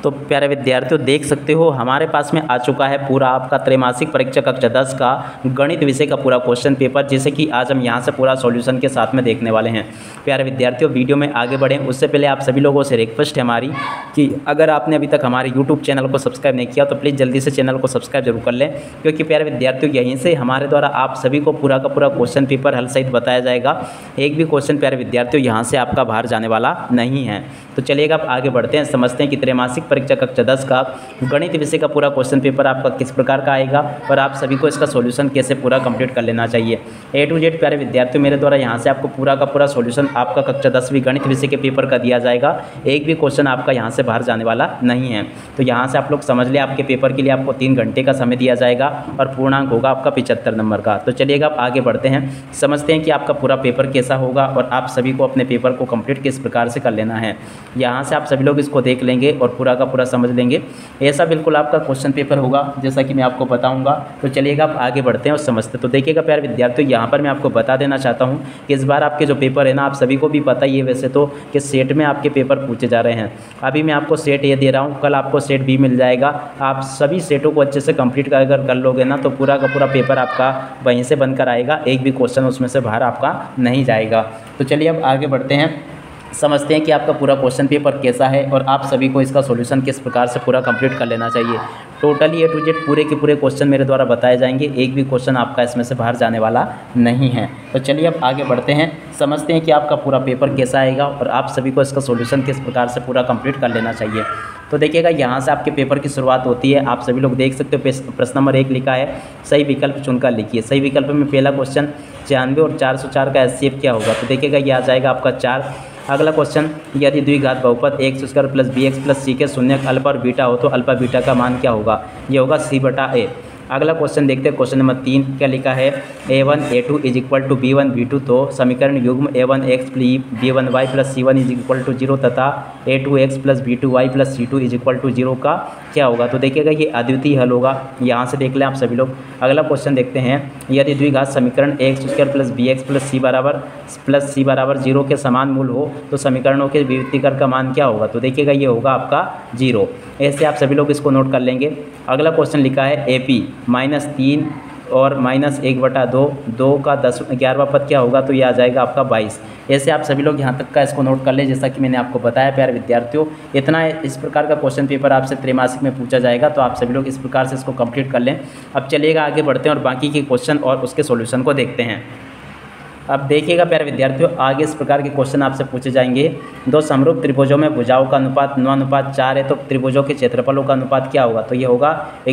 तो प्यारे विद्यार्थियों देख सकते हो हमारे पास में आ चुका है पूरा आपका त्रैमासिक परीक्षा कक्षा 10 का गणित विषय का पूरा क्वेश्चन पेपर, जिसे कि आज हम यहाँ से पूरा सॉल्यूशन के साथ में देखने वाले हैं। प्यारे विद्यार्थियों वीडियो में आगे बढ़ें उससे पहले आप सभी लोगों से रिक्वेस्ट है हमारी कि अगर आपने अभी तक हमारे यूट्यूब चैनल को सब्सक्राइब नहीं किया तो प्लीज़ जल्दी से चैनल को सब्सक्राइब जरूर कर लें, क्योंकि प्यारे विद्यार्थियों यहीं से हमारे द्वारा आप सभी को पूरा का पूरा क्वेश्चन पेपर हल सहित बताया जाएगा। एक भी क्वेश्चन प्यारे विद्यार्थियों यहाँ से आपका बाहर जाने वाला नहीं है। तो चलिएगा आप आगे बढ़ते हैं, समझते हैं कि त्रैमासिक परीक्षा कक्षा 10 का गणित विषय का पूरा क्वेश्चन पेपर आपका किस प्रकार का आएगा और आप सभी को इसका सॉल्यूशन कैसे पूरा कंप्लीट कर लेना चाहिए। A to Z प्यारे विद्यार्थियों मेरे द्वारा यहाँ से आपको पूरा का पूरा सॉल्यूशन आपका कक्षा 10वीं गणित विषय के पेपर का दिया जाएगा। एक भी क्वेश्चन आपका यहाँ से बाहर जाने वाला नहीं है। तो यहाँ से आप लोग समझ लें आपके पेपर के लिए आपको 3 घंटे का समय दिया जाएगा और पूर्णांक होगा आपका 75 नंबर का। तो चलिएगा आप आगे बढ़ते हैं, समझते हैं कि आपका पूरा पेपर कैसा होगा और आप सभी को अपने पेपर को कंप्लीट किस प्रकार से कर लेना है। यहाँ से आप सभी लोग इसको देख लेंगे और पूरा का पूरा समझ लेंगे। ऐसा बिल्कुल आपका क्वेश्चन पेपर होगा जैसा कि मैं आपको बताऊंगा। तो चलिएगा आप आगे बढ़ते हैं और समझते हैं। तो देखिएगा प्यारे विद्यार्थियों यहाँ पर मैं आपको बता देना चाहता हूँ कि इस बार आपके जो पेपर है ना, आप सभी को भी पता ही है वैसे तो कि सेट में आपके पेपर पूछे जा रहे हैं। अभी मैं आपको सेट ए दे रहा हूँ, कल आपको सेट बी मिल जाएगा। आप सभी सेटों को अच्छे से कंप्लीट अगर कर लोगे ना तो पूरा का पूरा पेपर आपका वहीं से बनकर आएगा, एक भी क्वेश्चन उसमें से बाहर आपका नहीं जाएगा। तो चलिए अब आगे बढ़ते हैं, समझते हैं कि आपका पूरा क्वेश्चन पेपर कैसा है और आप सभी को इसका सॉल्यूशन किस प्रकार से पूरा कंप्लीट कर लेना चाहिए। टोटली A to Z पूरे के पूरे क्वेश्चन मेरे द्वारा बताए जाएंगे, एक भी क्वेश्चन आपका इसमें से बाहर जाने वाला नहीं है। तो चलिए अब आगे बढ़ते हैं, समझते हैं कि आपका पूरा पेपर कैसा आएगा और आप सभी को इसका सॉल्यूशन किस प्रकार से पूरा कंप्लीट कर लेना चाहिए। तो देखिएगा यहाँ से आपके पेपर की शुरुआत होती है। आप सभी लोग देख सकते हो प्रश्न नंबर 1 लिखा है, सही विकल्प चुनकर लिखिए। सही विकल्प में पहला क्वेश्चन 96 और 404 का HCF क्या होगा। तो देखिएगा ये आ जाएगा आपका 4। अगला क्वेश्चन, यदि द्विघात बहुपद x² plus bx plus c के शून्यक अल्फा और बीटा हो तो अल्फा बीटा का मान क्या होगा। ये होगा c/a। अगला क्वेश्चन देखते हैं, क्वेश्चन नंबर 3 क्या लिखा है, a1 a2 is equal to b1 b2। तो समीकरण युग्म a1x b1y plus c1 is equal to 0 तथा a2x plus b2y plus c2 is equal to 0 का क्या होगा। तो देखिएगा ये अद्वितीय हल होगा, यहाँ से देख लें आप सभी लोग। अगला क्वेश्चन देखते हैं, यदि द्विघात समीकरण x² plus bx plus c बराबर 0 के समान मूल हो तो समीकरणों के विभक्तिकर का मान क्या होगा। तो देखिएगा ये होगा आपका 0। ऐसे आप सभी लोग इसको नोट कर लेंगे। अगला क्वेश्चन लिखा है AP -3 और -1/2, 2 का 11वां पद क्या होगा। तो ये आ जाएगा आपका 22। ऐसे आप सभी लोग यहाँ तक का इसको नोट कर ले, जैसा कि मैंने आपको बताया प्यारे विद्यार्थियों। इतना इस प्रकार का क्वेश्चन पेपर आपसे त्रैमासिक में पूछा जाएगा, तो आप सभी लोग इस प्रकार से इसको कंप्लीट कर लें। अब चलिएगा आगे बढ़ते हैं और बाकी के क्वेश्चन और उसके सॉल्यूशन को देखते हैं। अब देखिएगा प्यारे विद्यार्थियों आगे इस प्रकार के क्वेश्चन आपसे पूछे जाएंगे, दो समरूप त्रिभुजों में भुजाओं का अनुपात 9:4 है तो त्रिभुजों के क्षेत्रफलों का अनुपात क्या होगा। तो ये होगा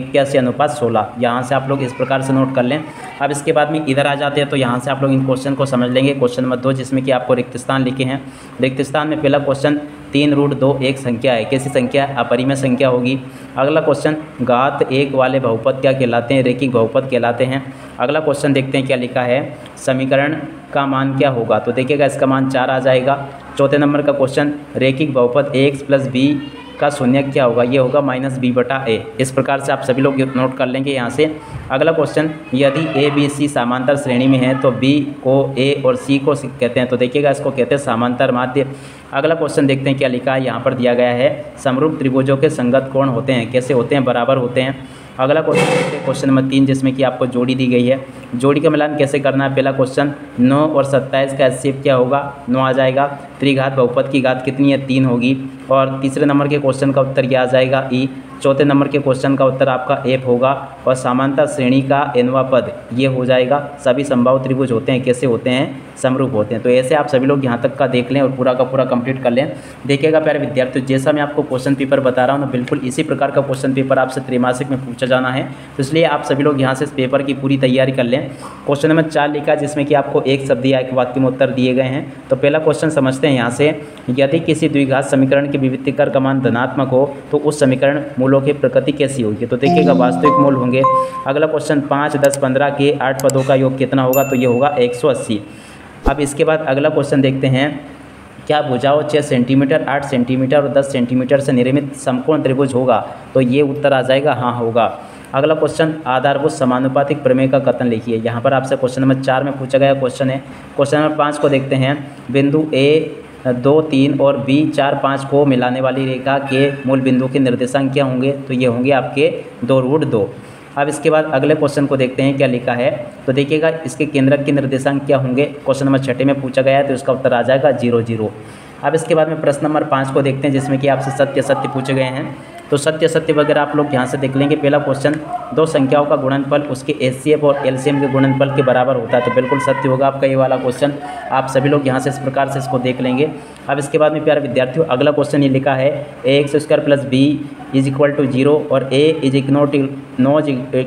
81:16। यहाँ से आप लोग इस प्रकार से नोट कर लें। अब इसके बाद में इधर आ जाते हैं, तो यहाँ से आप लोग इन क्वेश्चन को समझ लेंगे। क्वेश्चन नंबर 2 जिसमें कि आपको रिक्त स्थान लिखे हैं। रिक्त स्थान में पहला क्वेश्चन 3√2 एक संख्या है, कैसी संख्या है, अपरिमेय संख्या होगी। अगला क्वेश्चन, घात 1 वाले बहुपद क्या कहलाते हैं, रेखिक बहुपद कहलाते हैं। अगला क्वेश्चन देखते हैं क्या लिखा है, समीकरण का मान क्या होगा। तो देखिएगा इसका मान 4 आ जाएगा। चौथे नंबर का क्वेश्चन, रेखिक बहुपद ax प्लस b का शून्यक क्या होगा। ये होगा -b/a। इस प्रकार से आप सभी लोग नोट कर लेंगे यहाँ से। अगला क्वेश्चन, यदि a b c समांतर श्रेणी में है तो b को a और c को कहते हैं। तो देखिएगा इसको कहते हैं समांतर माध्य। अगला क्वेश्चन देखते हैं क्या लिखा है, यहाँ पर दिया गया है, समरूप त्रिभुजों के संगत कोण होते हैं, कैसे होते हैं, बराबर होते हैं। अगला क्वेश्चन देखते हैं क्वेश्चन नंबर 3 जिसमें कि आपको जोड़ी दी गई है। जोड़ी का मिलान कैसे करना है। पहला क्वेश्चन, 9 और 27 का HCF क्या होगा। 9 आ जाएगा। त्रिघात बहुपद की घात कितनी है, 3 होगी। और तीसरे नंबर के क्वेश्चन का उत्तर क्या आ जाएगा, E। चौथे नंबर के क्वेश्चन का उत्तर आपका F होगा। और समांतर श्रेणी का nवां पद ये हो जाएगा। सभी संभाव त्रिभुज होते हैं, कैसे होते हैं, समरूप होते हैं। तो ऐसे आप सभी लोग यहाँ तक का देख लें और पूरा का पूरा कंप्लीट कर लें। देखिएगा प्यारे विद्यार्थियों जैसा मैं आपको क्वेश्चन पेपर बता रहा हूँ ना, बिल्कुल इसी प्रकार का क्वेश्चन पेपर आपसे त्रैमासिक में पूछा जाना है। तो इसलिए आप सभी लोग यहाँ से इस पेपर की पूरी तैयारी कर लें। क्वेश्चन नंबर 4 लिखा जिसमें कि आपको एक शब्द या एक वाक्य में उत्तर दिए गए हैं। तो पहला क्वेश्चन समझते हैं यहाँ से, यदि किसी द्विघात समीकरण के विभक्तिकर का मान धनात्मक हो तो उस समीकरण मूलों की प्रकृति कैसी होगी। तो देखिएगा वास्तविक मूल होंगे। अगला क्वेश्चन, 5, 10, 15 के 8 पदों का योग कितना होगा। तो ये होगा 180। अब इसके बाद अगला क्वेश्चन देखते हैं, क्या भुजाओं 6 सेंटीमीटर, 8 सेंटीमीटर और 10 सेंटीमीटर से निर्मित समकोण त्रिभुज होगा। तो ये उत्तर आ जाएगा हाँ होगा। अगला क्वेश्चन, आधारभूत समानुपातिक प्रमेय का कथन लिखिए। यहाँ पर आपसे क्वेश्चन नंबर 4 में पूछा गया क्वेश्चन है। क्वेश्चन नंबर 5 को देखते हैं, बिंदु ए 2, 3 और B 4, 5 को मिलाने वाली रेखा के मूल बिंदु के निर्देशांक क्या होंगे, तो ये होंगे आपके 2√2। अब इसके बाद अगले क्वेश्चन को देखते हैं क्या लिखा है। तो देखिएगा इसके केंद्रक के निर्देशांक क्या होंगे, क्वेश्चन नंबर 6 में पूछा गया है, तो इसका उत्तर आ जाएगा 0, 0। अब इसके बाद में प्रश्न नंबर 5 को देखते हैं, जिसमें कि आपसे सत्य सत्य पूछे गए हैं। तो सत्य सत्य वगैरह आप लोग यहाँ से देख लेंगे। पहला क्वेश्चन, दो संख्याओं का गुणनफल उसके HCF और LCM के गुणनफल के बराबर होता है, तो बिल्कुल सत्य होगा आपका ये वाला क्वेश्चन। आप सभी लोग यहाँ से इस प्रकार से इसको देख लेंगे। अब इसके बाद में प्यारे विद्यार्थियों अगला क्वेश्चन ये लिखा है, ax² + b = 0 और a ≠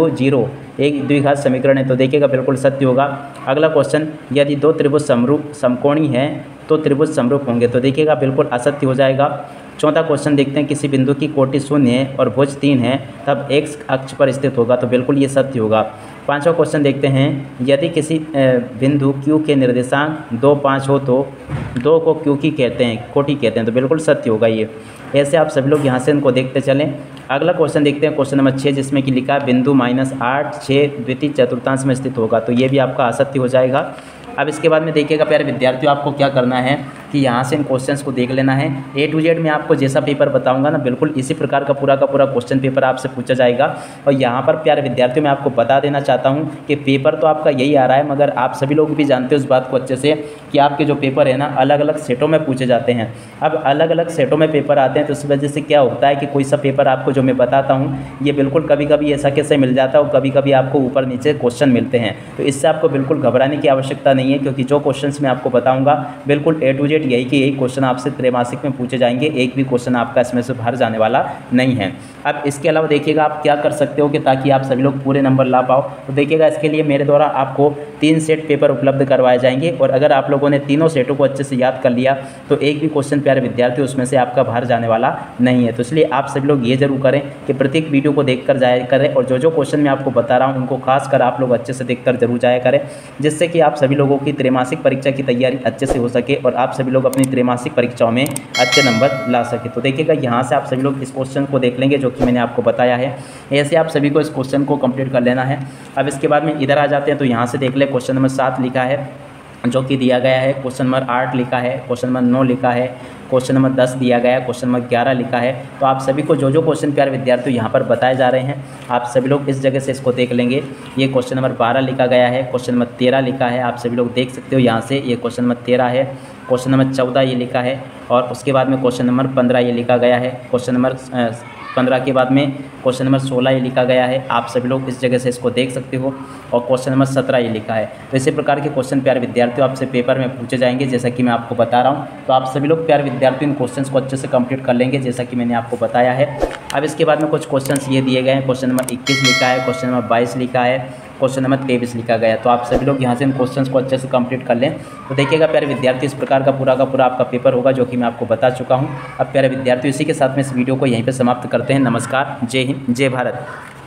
0 एक द्विघात समीकरण है, तो देखिएगा बिल्कुल सत्य होगा। अगला क्वेश्चन, यदि दो त्रिभुज समकोणी हैं तो त्रिभुज समरूप होंगे, तो देखिएगा बिल्कुल असत्य हो जाएगा। चौथा क्वेश्चन देखते हैं, किसी बिंदु की कोटि 0 है और भुज 3 है तब x अक्ष पर स्थित होगा, तो बिल्कुल ये सत्य होगा। पांचवा क्वेश्चन देखते हैं, यदि किसी बिंदु Q के निर्देशांक 2, 5 हो तो 2 को Q की कहते हैं, कोटि कहते हैं, तो बिल्कुल सत्य होगा ये। ऐसे आप सभी लोग यहाँ से इनको देखते चलें। अगला क्वेश्चन देखते हैं, क्वेश्चन नंबर 6, जिसमें कि लिखा है बिंदु -8, 6 द्वितीय चतुर्थांश में स्थित होगा, तो ये भी आपका असत्य हो जाएगा। अब इसके बाद में देखिएगा प्यारे विद्यार्थियों आपको क्या करना है कि यहाँ से इन क्वेश्चंस को देख लेना है। A to Z में आपको जैसा पेपर बताऊंगा ना, बिल्कुल इसी प्रकार का पूरा क्वेश्चन पेपर आपसे पूछा जाएगा। और यहाँ पर प्यारे विद्यार्थियों मैं आपको बता देना चाहता हूँ कि पेपर तो आपका यही आ रहा है, मगर आप सभी लोग भी जानते हो इस बात को अच्छे से कि आपके जो पेपर है ना अलग अलग सेटों में पूछे जाते हैं। अब अलग अलग सेटों में पेपर आते हैं, तो इस वजह से क्या होता है कि कोई सा पेपर आपको जो मैं बताता हूँ ये बिल्कुल कभी कभी ऐसा कैसे मिल जाता है और कभी कभी आपको ऊपर नीचे क्वेश्चन मिलते हैं। तो इससे आपको बिल्कुल घबराने की आवश्यकता नहीं है, क्योंकि जो क्वेश्चन मैं आपको बताऊँगा बिल्कुल A to Z यही कि यही क्वेश्चन आपसे त्रैमासिक में पूछे जाएंगे। एक भी क्वेश्चन आपका इसमें से बाहर जाने वाला नहीं है। अब इसके अलावा देखिएगा आप क्या कर सकते हो कि ताकि आप सभी लोग पूरे नंबर ला पाओ, तो देखिएगा इसके लिए मेरे द्वारा आपको 3 सेट पेपर उपलब्ध करवाए जाएंगे। और अगर आप लोगों ने तीनों सेटों को अच्छे से याद कर लिया तो एक भी क्वेश्चन प्यारे विद्यार्थी उसमें से आपका बाहर जाने वाला नहीं है। तो इसलिए आप सभी लोग ये जरूर करें कि प्रत्येक वीडियो को देख कर जाया करें, और जो क्वेश्चन मैं आपको बता रहा हूँ उनको खासकर आप लोग अच्छे से देखकर जरूर जाया करें, जिससे कि आप सभी लोगों की त्रैमासिक परीक्षा की तैयारी अच्छे से हो सके और आप सभी लोग अपनी त्रैमासिक परीक्षाओं में अच्छे नंबर ला सके। तो देखिएगा यहाँ से आप सभी लोग इस क्वेश्चन को देख लेंगे जो कि मैंने आपको बताया है। ऐसे आप सभी को इस क्वेश्चन को कंप्लीट कर लेना है। अब इसके बाद में इधर आ जाते हैं, तो यहाँ से देख ले क्वेश्चन नंबर 7 लिखा है जो कि दिया गया है, क्वेश्चन नंबर 8 लिखा है, क्वेश्चन नंबर 9 लिखा है, क्वेश्चन नंबर 10 दिया गया है, क्वेश्चन नंबर 11 लिखा है। तो आप सभी को जो क्वेश्चन प्यारे विद्यार्थी यहाँ पर बताए जा रहे हैं आप सभी लोग इस जगह से इसको देख लेंगे। ये क्वेश्चन नंबर 12 लिखा गया है, क्वेश्चन नंबर 13 लिखा है, आप सभी लोग देख सकते हो यहाँ से। ये क्वेश्चन नंबर 13 है, क्वेश्चन नंबर 14 ये लिखा है, और उसके बाद में क्वेश्चन नंबर 15 ये लिखा गया है, क्वेश्चन नंबर 15 के बाद में क्वेश्चन नंबर 16 ये लिखा गया है। आप सभी लोग इस जगह से इसको देख सकते हो, और क्वेश्चन नंबर 17 ये लिखा है। तो इसी प्रकार के क्वेश्चन प्यारे विद्यार्थियों आपसे पेपर में पूछे जाएंगे, जैसा कि मैं आपको बता रहा हूँ। तो आप सभी लोग प्यारे विद्यार्थियों इन क्वेश्चंस को अच्छे से कंप्लीट कर लेंगे, जैसा कि मैंने आपको बताया है। अब इसके बाद में कुछ क्वेश्चंस ये दिए गए हैं, क्वेश्चन नंबर 21 लिखा है, क्वेश्चन नंबर 22 लिखा है, क्वेश्चन नंबर 23 लिखा गया है। तो आप सभी लोग यहाँ से इन क्वेश्चंस को अच्छे से कंप्लीट कर लें। तो देखिएगा प्यारे विद्यार्थी इस प्रकार का पूरा आपका पेपर होगा जो कि मैं आपको बता चुका हूँ। अब प्यारे विद्यार्थी इसी के साथ में इस वीडियो को यहीं पर समाप्त करते हैं। नमस्कार, जय हिंद, जय भारत।